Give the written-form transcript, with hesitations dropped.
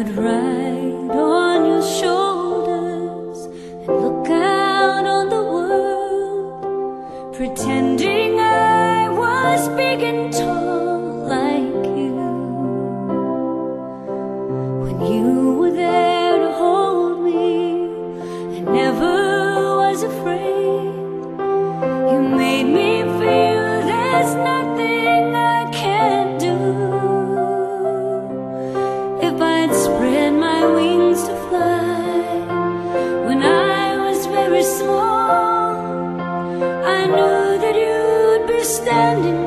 would ride on your shoulders and look out on the world, pretending I was big and tall like you. When you were there to hold me, I never was afraid. You made me feel there's nothing I can't do. If I'd spread my wings to fly when I was very small, I knew that you'd be standing